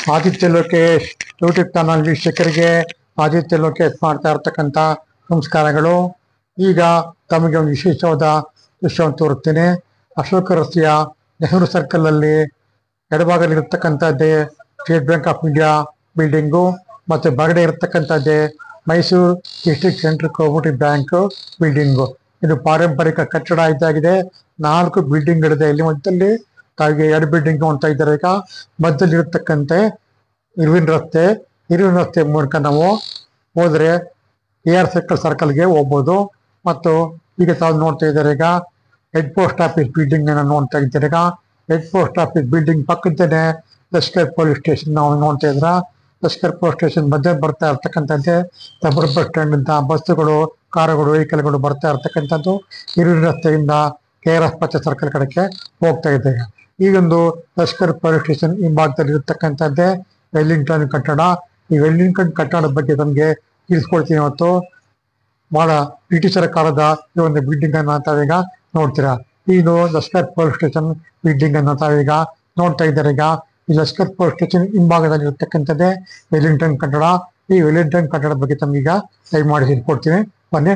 Aditya Lokesh YouTube channel ವೀಕ್ಷಕರಿಗೆ ಆದಿತ್ಯ ಲೋಕೇಶ್ ಮಾಡ್ತಾ ಇರ್ತಕ್ಕಂಥ ನಮಸ್ಕಾರಗಳು. ಈಗ ತಮಗೆ ಒಂದು ವಿಶೇಷವಾದ ದೃಶ್ಯವನ್ನು ತೋರುತ್ತೇನೆ. ಅಶೋಕ ರಸ್ತೆಯ ನೆಹರು ಸರ್ಕಲ್ ಅಲ್ಲಿ ಎಡಭಾಗದಲ್ಲಿರ್ತಕ್ಕಂಥದ್ದೇ State Bank of India building ಮತ್ತು ಬಗಡೆ ಇರತಕ್ಕಂಥದ್ದೇ Mysuru district central cooperative bank building. ಇದು ಪಾರಂಪರಿಕ ಕಟ್ಟಡ ಇದ್ದಾಗಿದೆ. 4 ಬಿಲ್ಡಿಂಗ್ಗಳಿದೆ ಇಲ್ಲಿ ಮಧ್ಯದಲ್ಲಿ. ತಾವಿಗೆ 2 ಬಿಲ್ಡಿಂಗ್ ನೋಡ್ತಾ ಇದ್ದಾರೆ. ಈಗ ಮಧ್ಯದಲ್ಲಿರತಕ್ಕಂತೆ ಇರ್ವಿನ್ ರಸ್ತೆ ಮೂಲಕ ನಾವು ಹೋದ್ರೆ AR ಸರ್ಕಲ್ಗೆ ಹೋಗ್ಬೋದು. ಮತ್ತು ಈಗ ತಾವು ನೋಡ್ತಾ ಇದ್ದಾರೆ ಈಗ ಹೆಡ್ ಪೋಸ್ಟ್ ಆಫೀಸ್ ಬಿಲ್ಡಿಂಗ್ ನೋಡ್ತಾ ಇದ್ದಾರೆ. ಈಗ ಹೆಡ್ ಪೋಸ್ಟ್ ಆಫೀಸ್ ಬಿಲ್ಡಿಂಗ್ ಪಕ್ಕದಲ್ಲೇ ಲಷ್ಕರ್ ಪೊಲೀಸ್ ಸ್ಟೇಷನ್ ನಾವು ನೋಡ್ತಾ ಇದ್ರ. ಲಷ್ಕರ್ ಪೊಲೀಸ್ ಸ್ಟೇಷನ್ ಮಧ್ಯೆ ಬರ್ತಾ ಇರ್ತಕ್ಕಂಥದ್ದೇ ಸಬರ್ ಬಸ್ ಸ್ಟ್ಯಾಂಡ್ ಅಂತ ಬಸ್ಸುಗಳು, ಕಾರುಗಳು, ವೆಹಿಕಲ್ಗಳು ಬರ್ತಾ ಇರ್ತಕ್ಕಂಥದ್ದು. ಇರ್ವಿನ್ ರಸ್ತೆಯಿಂದ KR ಸರ್ಕಲ್ ಕಡೆಗೆ ಹೋಗ್ತಾ ಇದ್ದೇವೆ. ಈಗೊಂದು ಲಷ್ಕರ್ ಪೊಲೀಸ್ ಸ್ಟೇಷನ್ ಹಿಂಭಾಗದಲ್ಲಿ ಇರತಕ್ಕಂಥದ್ದೇ ವೆಲ್ಲಿಂಗ್ಟನ್ ಕಟ್ಟಡ. ಈ ವೆಲ್ಲಿಂಗ್ಟನ್ ಕಟ್ಟಡದ ಬಗ್ಗೆ ನಮಗೆ ತಿಳಿಸ್ಕೊಡ್ತೀನಿ. ಇವತ್ತು ಬಹಳ ಬ್ರಿಟಿಷರ ಕಾಲದ ಈ ಒಂದು ಬಿಲ್ಡಿಂಗ್ ಅನ್ನ ತಾವೀಗ ನೋಡ್ತೀರಾ. ಇದು ಲಷ್ಕರ್ ಪೊಲೀಸ್ ಸ್ಟೇಷನ್ ಬಿಲ್ಡಿಂಗ್ ಅನ್ನ ತಾವೀಗ ನೋಡ್ತಾ ಇದ್ದಾರೆ. ಈಗ ಈ ಲಷ್ಕರ್ ಪೊಲೀಸ್ ಸ್ಟೇಷನ್ ಹಿಂಭಾಗದಲ್ಲಿ ಇರತಕ್ಕಂಥದ್ದೇ ವೆಲ್ಲಿಂಗ್ಟನ್ ಕಟ್ಟಡ. ಈ ವೆಲ್ಲಿಂಗ್ಟನ್ ಕಟ್ಟಡದ ಬಗ್ಗೆ ತಮಗೀಗ ದಯಮಾಡಿ ತಿಳಿಸ್ಕೊಡ್ತೀನಿ ಬನ್ನಿ.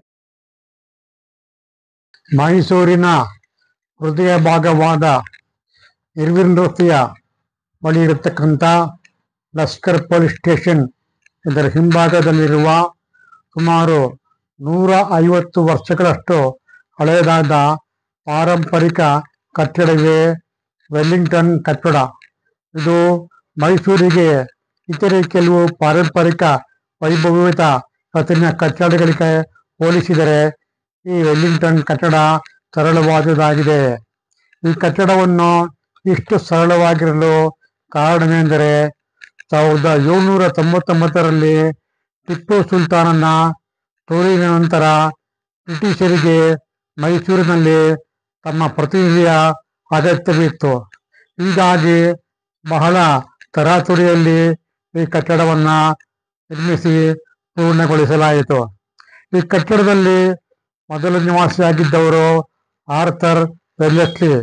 ಮೈಸೂರಿನ ಹೃದಯ ಭಾಗವಾದ ಇರ್ವಿನ್ ರಸ್ತೆಯ ಬಳಿ ಇರತಕ್ಕಂಥ ಲಷ್ಕರ್ ಪೊಲೀಸ್ ಸ್ಟೇಷನ್, ಇದರ ಹಿಂಭಾಗದಲ್ಲಿರುವ ಸುಮಾರು 150 ವರ್ಷಗಳಷ್ಟು ಹಳೆಯದಾದ ಪಾರಂಪರಿಕ ಕಟ್ಟಡವೇ ವೆಲ್ಲಿಂಗ್ಟನ್ ಕಟ್ಟಡ. ಇದು ಮೈಸೂರಿಗೆ ಇತರೆ ಕೆಲವು ಪಾರಂಪರಿಕ ವೈಭವಯುತ ಪ್ರತಿಮೆ ಕಟ್ಟಡಗಳಿಗೆ ಹೋಲಿಸಿದರೆ ಈ ವೆಲ್ಲಿಂಗ್ಟನ್ ಕಟ್ಟಡ ಸರಳವಾದುದಾಗಿದೆ. ಈ ಕಟ್ಟಡವನ್ನು ಇಷ್ಟು ಸರಳವಾಗಿರಲು ಕಾರಣವೆಂದರೆ 1799ರಲ್ಲಿ ಟಿಪ್ಪು ಸುಲ್ತಾನನ ಸೋಲಿನ ನಂತರ ಬ್ರಿಟಿಷರಿಗೆ ಮೈಸೂರಿನಲ್ಲಿ ತಮ್ಮ ಪ್ರತಿನಿಧಿಯ ಅಗತ್ಯವಿತ್ತು. ಹೀಗಾಗಿ ಬಹಳ ತರಾತುರಿಯಲ್ಲಿ ಈ ಕಟ್ಟಡವನ್ನ ನಿರ್ಮಿಸಿ ಪೂರ್ಣಗೊಳಿಸಲಾಯಿತು. ಈ ಕಟ್ಟಡದಲ್ಲಿ ಮೊದಲ ನಿವಾಸಿಯಾಗಿದ್ದವರು ಆರ್ಥರ್ ವೆಲ್ಲೆಸ್ಲಿ.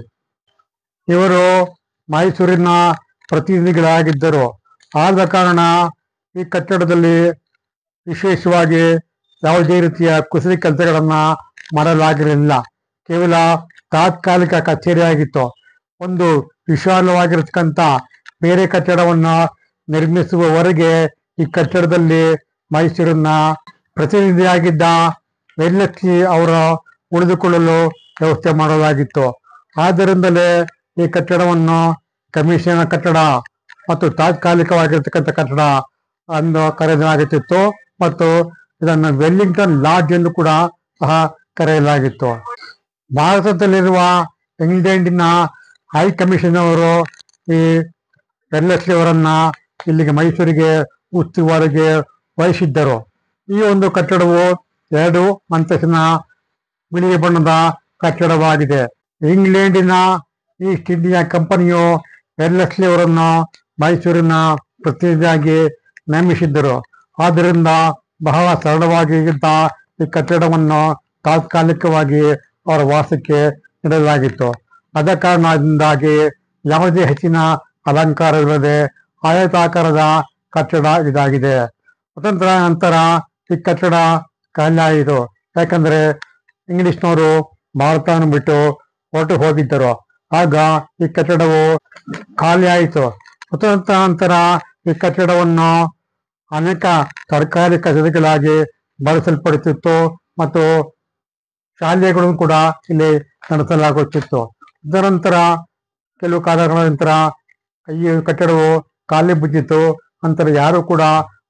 ಇವರು ಮೈಸೂರಿನ ಪ್ರತಿನಿಧಿಗಳಾಗಿದ್ದರು. ಆದ ಕಾರಣ ಈ ಕಟ್ಟಡದಲ್ಲಿ ವಿಶೇಷವಾಗಿ ಯಾವುದೇ ರೀತಿಯ ಕುಸರಿ ಕೆಲಸಗಳನ್ನ ಮಾಡಲಾಗಿರಲಿಲ್ಲ. ಕೇವಲ ತಾತ್ಕಾಲಿಕ ಕಚೇರಿಯಾಗಿತ್ತು. ಒಂದು ವಿಶಾಲವಾಗಿರತಕ್ಕಂಥ ಬೇರೆ ಕಟ್ಟಡವನ್ನು ನಿರ್ಮಿಸುವವರೆಗೆ ಈ ಕಟ್ಟಡದಲ್ಲಿ ಮೈಸೂರಿನ ಪ್ರತಿನಿಧಿಯಾಗಿದ್ದ ವೆಲ್ಲೆಸ್ಲಿ ಅವರ ಉಳಿದುಕೊಳ್ಳಲು ವ್ಯವಸ್ಥೆ ಮಾಡಲಾಗಿತ್ತು. ಆದ್ದರಿಂದಲೇ ಈ ಕಟ್ಟಡವನ್ನು ಕಮಿಷನ್ ಕಟ್ಟಡ ಮತ್ತು ತಾತ್ಕಾಲಿಕವಾಗಿರ್ತಕ್ಕಂಥ ಕಟ್ಟಡ ಎಂದು ಕರೆಯಲಾಗುತ್ತಿತ್ತು. ಮತ್ತು ಇದನ್ನು ವೆಲ್ಲಿಂಗ್ಟನ್ ಲಾಡ್ಜ್ ಎಂದು ಕೂಡ ಸಹ ಕರೆಯಲಾಗಿತ್ತು. ಭಾರತದಲ್ಲಿರುವ ಇಂಗ್ಲೆಂಡಿನ ಹೈ ಕಮಿಷನ್ ಅವರು ಈ ವೆಲ್ಲೆಸ್ಲಿ ಅವರನ್ನ ಇಲ್ಲಿಗೆ ಮೈಸೂರಿಗೆ ಉಸ್ತುವಾರಿಗೆ ವಹಿಸಿದ್ದರು. ಈ ಒಂದು ಕಟ್ಟಡವು 2 ಅಂತಸ್ತಿನ ಬಿಳಿ ಬಣ್ಣದ ಕಟ್ಟಡವಾಗಿದೆ. ಇಂಗ್ಲೆಂಡಿನ ಈಸ್ಟ್ ಇಂಡಿಯಾ ಕಂಪನಿಯು ವೆಲ್ಲೆಸ್ಲಿ ಅವರನ್ನು ಮೈಸೂರಿನ ಪ್ರತಿನಿಧಿಯಾಗಿ ನೇಮಿಸಿದ್ದರು. ಆದ್ದರಿಂದ ಬಹಳ ಸರಳವಾಗಿ ಇದ್ದ ಈ ಕಟ್ಟಡವನ್ನು ತಾತ್ಕಾಲಿಕವಾಗಿ ಅವರ ವಾಸಕ್ಕೆ ನೀಡಲಾಗಿತ್ತು. ಅದ ಕಾರಣದಿಂದಾಗಿ ಯಾವುದೇ ಹೆಚ್ಚಿನ ಅಲಂಕಾರವಿಲ್ಲದೆ ಆಯತಾಕಾರದ ಕಟ್ಟಡ ಇದಾಗಿದೆ. ಸ್ವತಂತ್ರ ನಂತರ ಈ ಕಟ್ಟಡ ಖಾಲಿಯಾಯಿತು. ಯಾಕಂದ್ರೆ ಇಂಗ್ಲಿಷ್ನವರು ಭಾರತವನ್ನು ಬಿಟ್ಟು ಹೊರಟು ಹೋಗಿದ್ದರು. ಆಗ ಈ ಕಟ್ಟಡವು ಖಾಲಿ ಆಯಿತು. ಸ್ವತಂತ್ರ ನಂತರ ಈ ಕಟ್ಟಡವನ್ನು ಅನೇಕ ಸರ್ಕಾರಿ ಕಚೇರಿಗಳಾಗಿ ಬಳಸಲ್ಪಡುತ್ತಿತ್ತು ಮತ್ತು ಶಾಲೆಗಳನ್ನು ಕೂಡ ಇಲ್ಲಿ ನಡೆಸಲಾಗುತ್ತಿತ್ತು. ತದನಂತರ ಕೆಲವು ಕಾಲಗಳ ನಂತರ ಈ ಕಟ್ಟಡವು ಖಾಲಿ ಬಿದ್ದಿತ್ತು. ನಂತರ ಯಾರು ಕೂಡ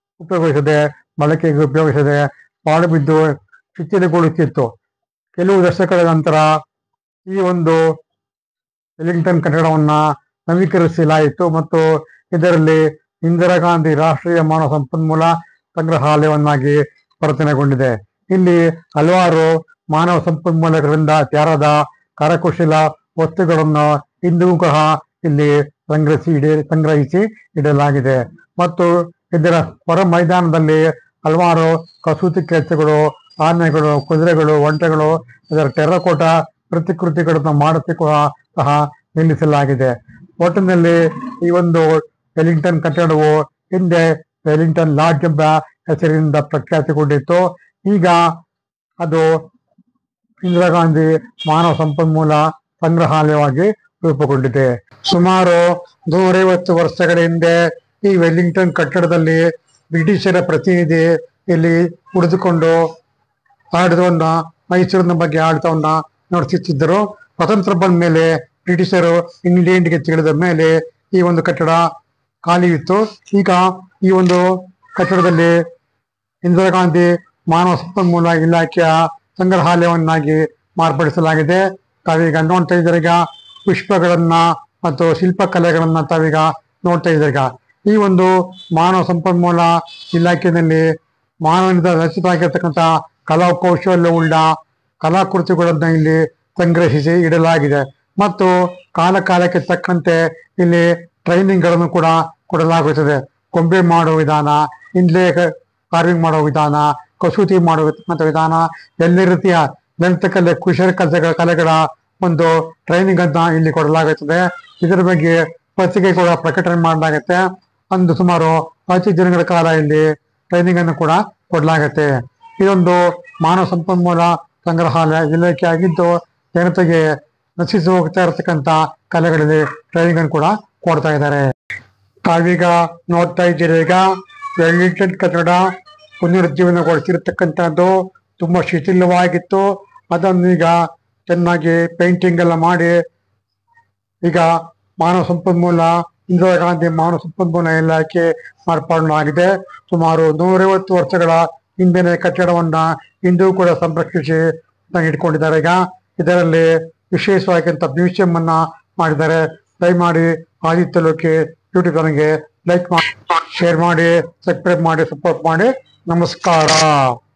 ಬಳಕೆಗೆ ಉಪಯೋಗಿಸದೆ ಪಾಳು ಬಿದ್ದು ಶಿಥಿಲಗೊಳ್ಳುತ್ತಿತ್ತು. ಕೆಲವು ದಶಕಗಳ ನಂತರ ಈ ಒಂದು ವೆಲ್ಲಿಂಗ್ಟನ್ ಕಟ್ಟಡವನ್ನ ನವೀಕರಿಸಲಾಯಿತು ಮತ್ತು ಇದರಲ್ಲಿ ಇಂದಿರಾ ಗಾಂಧಿ ರಾಷ್ಟ್ರೀಯ ಮಾನವ ಸಂಪನ್ಮೂಲ ಸಂಗ್ರಹಾಲಯವನ್ನಾಗಿ ಪರಿವರ್ತನೆಗೊಂಡಿದೆ. ಇಲ್ಲಿ ಹಲವಾರು ಮಾನವ ಸಂಪನ್ಮೂಲಗಳಿಂದ ತಯಾರಾದ ಕರಕುಶಲ ವಸ್ತುಗಳನ್ನು ಇಂದಿಗೂ ಸಹ ಇಲ್ಲಿ ಸಂಗ್ರಹಿಸಿ ಇಡಲಾಗಿದೆ. ಮತ್ತು ಇದರ ಹೊರ ಮೈದಾನದಲ್ಲಿ ಹಲವಾರು ಕಸೂತಿ ಕೆಲಸಗಳು, ಆನೆಗಳು, ಕುದುರೆಗಳು, ಒಂಟೆಗಳು, ಇದರ ಟೆರ್ರಕೋಟಾ ಪ್ರತಿಕೃತಿಗಳನ್ನು ಮಾಡಿಸಿ ಸಹ ನಿಲ್ಲಿಸಲಾಗಿದೆ. ಒಟ್ಟಿನಲ್ಲಿ ಈ ಒಂದು ವೆಲ್ಲಿಂಗ್ಟನ್ ಕಟ್ಟಡವು ಹಿಂದೆ ವೆಲ್ಲಿಂಗ್ಟನ್ ಲಾಡ್ಜ್ ಎಂಬ ಹೆಸರಿನಿಂದ ಪ್ರಖ್ಯಾತಿಗೊಂಡಿತ್ತು. ಈಗ ಅದು ಇಂದಿರಾ ಗಾಂಧಿ ಮಾನವ ಸಂಪನ್ಮೂಲ ಸಂಗ್ರಹಾಲಯವಾಗಿ ರೂಪುಗೊಂಡಿದೆ. ಸುಮಾರು 150 ವರ್ಷಗಳ ಹಿಂದೆ ಈ ವೆಲ್ಲಿಂಗ್ಟನ್ ಕಟ್ಟಡದಲ್ಲಿ ಬ್ರಿಟಿಷರ ಪ್ರತಿನಿಧಿ ಇಲ್ಲಿ ಉಳಿದುಕೊಂಡು ಆಡಳಿತವನ್ನ ಮೈಸೂರಿನ ಬಗ್ಗೆ ಆಡಳಿತವನ್ನ ನಡೆಸುತ್ತಿದ್ದರು. ಸ್ವತಂತ್ರ ಬಂದ ಮೇಲೆ ಬ್ರಿಟಿಷರು ಇಂಗ್ಲೆಂಡ್ಗೆ ತಿಳಿದ ಮೇಲೆ ಈ ಒಂದು ಕಟ್ಟಡ ಖಾಲಿ ಇತ್ತು. ಈಗ ಈ ಒಂದು ಕಟ್ಟಡದಲ್ಲಿ ಇಂದಿರಾ ಗಾಂಧಿ ಮಾನವ ಸಂಪನ್ಮೂಲ ಇಲಾಖೆಯ ಸಂಗ್ರಹಾಲಯವನ್ನಾಗಿ ಮಾರ್ಪಡಿಸಲಾಗಿದೆ. ತಾವೀಗ ನೋಡ್ತಾ ಇದ್ದೀರೀಗ ಪುಷ್ಪಗಳನ್ನ ಮತ್ತು ಶಿಲ್ಪಕಲೆಗಳನ್ನ ತಾವೀಗ ನೋಡ್ತಾ ಇದ್ದೀರೀಗ. ಈ ಒಂದು ಮಾನವ ಸಂಪನ್ಮೂಲ ಇಲಾಖೆಯಲ್ಲಿ ಮಾನವನಿಂದ ರಚಿತವಾಗಿರ್ತಕ್ಕಂಥ ಕಲಾ ಕೌಶಲ್ಯವುಳ್ಳ ಕಲಾಕೃತಿಗಳನ್ನ ಇಲ್ಲಿ ಸಂಗ್ರಹಿಸಿ ಇಡಲಾಗಿದೆ ಮತ್ತು ಕಾಲ ಕಾಲಕ್ಕೆ ತಕ್ಕಂತೆ ಇಲ್ಲಿ ಟ್ರೈನಿಂಗ್ ಗಳನ್ನು ಕೂಡ ಕೊಡಲಾಗುತ್ತದೆ. ಗೊಂಬೆ ಮಾಡುವ ವಿಧಾನ, ಇಂಡ್ಲೆ ಕಾರ್ವಿಂಗ್ ಮಾಡುವ ವಿಧಾನ, ಕಸೂತಿ ಮಾಡುವ ವಿಧಾನ, ಎಲ್ಲ ರೀತಿಯ ಲಲಿತಕಲೆ ಕುಶಲ ಕಲೆಗಳ ಒಂದು ಟ್ರೈನಿಂಗ್ ಅನ್ನ ಇಲ್ಲಿ ಕೊಡಲಾಗುತ್ತದೆ. ಇದರ ಬಗ್ಗೆ ಪತ್ರಿಕೆ ಕೂಡ ಪ್ರಕಟಣೆ ಮಾಡಲಾಗುತ್ತೆ. ಒಂದು ಸುಮಾರು 10 ದಿನಗಳ ಕಾಲ ಇಲ್ಲಿ ಟ್ರೈನಿಂಗ್ ಅನ್ನು ಕೂಡ ಕೊಡಲಾಗುತ್ತೆ. ಇದೊಂದು ಮಾನವ ಸಂಪನ್ಮೂಲ ಸಂಗ್ರಹಾಲಯ ಇಲಾಖೆ ಆಗಿದ್ದು ಜನತೆಗೆ ನಶಿಸಿ ಹೋಗ್ತಾ ಇರತಕ್ಕಂತ ಕಲೆಗಳಲ್ಲಿ ಟ್ರೈನಿಂಗ್ ಅನ್ನು ಕೂಡ ಕೊಡ್ತಾ ಇದ್ದಾರೆ. ತಾವೀಗ ನೋಡ್ತಾ ಇದ್ದೀರಿ, ಈಗ ವೆಲ್ಲಿಂಗ್ಟನ್ ಕಟ್ಟಡ ಪುನರುಜ್ಜೀವನಗೊಳಿಸಿರ್ತಕ್ಕಂಥದ್ದು ತುಂಬಾ ಶಿಥಿಲವಾಗಿತ್ತು. ಅದನ್ನು ಈಗ ಚೆನ್ನಾಗಿ ಪೇಂಟಿಂಗ್ ಎಲ್ಲ ಮಾಡಿ ಈಗ ಮಾನವ ಸಂಪನ್ಮೂಲ ಇಂದಿರಾ ಗಾಂಧಿ ಮಾನವ ಸಂಪನ್ಮೂಲ ಇಲಾಖೆ ಮಾರ್ಪಾಡಾಗಿದೆ. ಸುಮಾರು 150 ವರ್ಷಗಳ ಹಿಂದಿನ ಕಟ್ಟಡವನ್ನ ಇಂದು ಕೂಡ ಸಂರಕ್ಷಿಸಿ ಇಟ್ಕೊಂಡಿದ್ದಾರೆ. ಈಗ ಇದರಲ್ಲಿ ವಿಶೇಷವಾಗಿಂತ ಮ್ಯೂಸಿಯಂ ಅನ್ನ ಮಾಡಿದ್ದಾರೆ. ದಯಮಾಡಿ ಆದಿತ್ಯ ಲೋಕಿ ಯೂಟ್ಯೂಬ್ ಚಾನಲ್ಗೆ ಲೈಕ್ ಮಾಡಿ, ಶೇರ್ ಮಾಡಿ, ಸಬ್ಸ್ಕ್ರೈಬ್ ಮಾಡಿ, ಸಪೋರ್ಟ್ ಮಾಡಿ. ನಮಸ್ಕಾರ.